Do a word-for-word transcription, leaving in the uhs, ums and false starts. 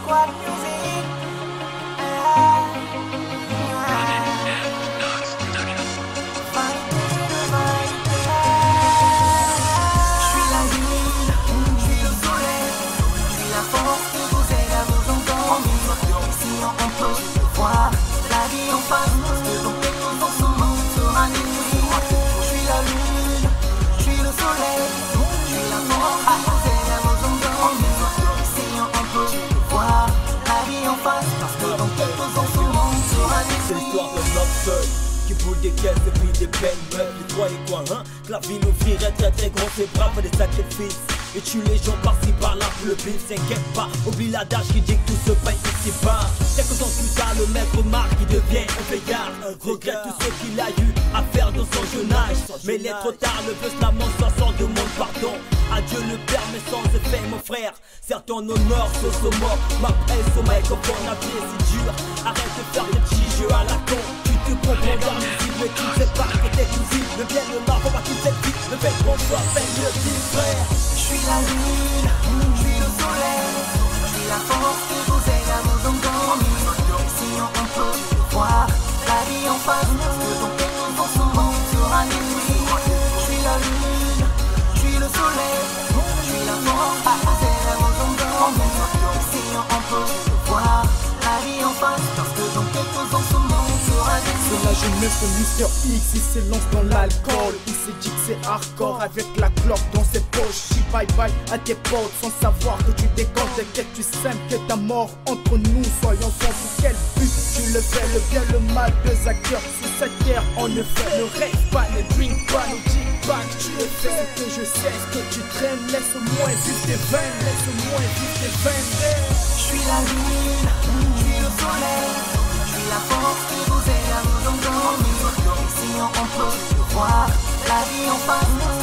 Squad Music. Je suis la lune, je suis le soleil, je suis la force qui vous aide à vous endormir. Si on peut voir la vie en face, parce que dans quelques temps ce monde sera nuit. Je suis la lune, je suis le soleil, je suis la force qui vous aide à vous endormir. Si on peut voir la vie en face, parce que dans quelques temps ce monde sera nuit. C'est l'histoire d'un homme seul qui boule des caisses et puis des peines meufs. Tu croyais quoi, hein? Que la vie nous virait très très grand, c'est bras, fait des sacrifices et tue les gens par-ci par-là pour le bif. T'inquiète pas, oublie l'adage qui dit que tout se paye ici bas. Quelques ans plus tard, le mec remarque qu'il devient un veillard. Regrette tout ce qu'il a eu à faire dans son jeune âge. Mais il est trop tard, le veut la monstre s'en demande pardon. Adieu le père mais sans effet mon frère. Certes ton honneur ce sont morts. Ma presse au microphone, la vie est si dure. Arrête de faire des petits jeux à la con. Tu comprends dans musique mais tu ne sais pas que t'es tout vide. Le bien le mal, faut pas qu'il cette vie. Le fait qu'on soit fait le petit frère. Je suis la lune, je suis le soleil, je suis la force qui vous aide à vous endormir. Si on peut voir la vie en face, parce que dans quelques temps ce monde sera nuit. Je suis la lune, je suis le soleil, je suis la force qui vous aide à vous endormir. Si on peut voir la vie en face, parce que dans quelques temps ce monde sera nuit. C'est la jeunesse de Mister X, il s'élance dans l'alcool. Il s'est dit que c'est hardcore avec la clope dans ses poches. Dis bye bye à tes potes sans savoir que tu déconnes. T'inquiète, tu sèmes que ta mort entre nous. Soyons francs, pour quel but tu le fais? Le bien, le mal, deux acteurs sur cette terre. En effet, ne rêve pas, ne drink pas, ne dis pas que tu le fais. Ce que je sais, ce que tu traînes, laisse-moi vivre tes veines, laisse-moi vivre tes veines. Je suis la lune, je suis le soleil, je suis la force qui vous aide à vous endormir. Si on peut voir la vie en face.